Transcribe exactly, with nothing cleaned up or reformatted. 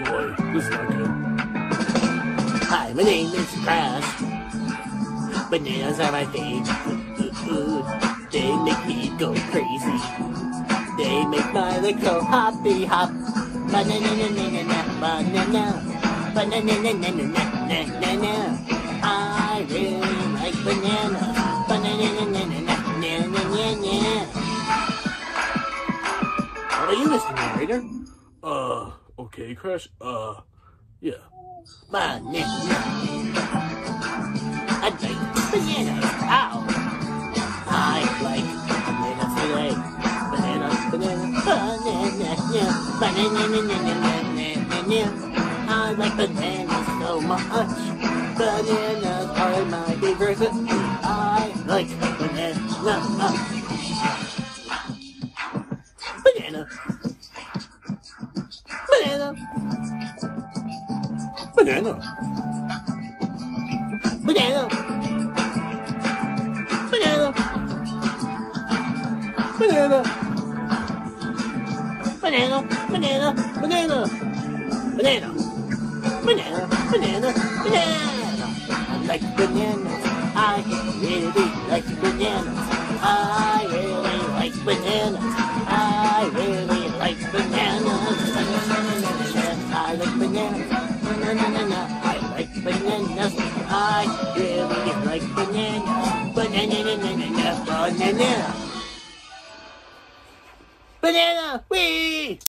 boy, this is not good. Hi, my name is Crash. Bananas are my favorite food. They make me go crazy. They make my legs go hoppy hop. Banana, banana, banana, banana, banana, banana. I really like bananas. Banana, banana, banana. Are you Mister Narrator? Uh, okay, Crash. Uh, yeah. Banana. I like bananas. Ow. I like bananas today. Banana, banana, banana, banana, banana, banana. I like bananas so much. Bananas are my favorite food. I like banana. Banana. Banana. Banana. Banana. Banana. Banana. Banana. Banana. Banana. Banana. Banana. Banana. Banana. I like bananas. I really like bananas. I really like bananas. I really like bananas. I like bananas. Banana. I like bananas. I really like bananas. Banana. Banana. Banana. Banana. Whee!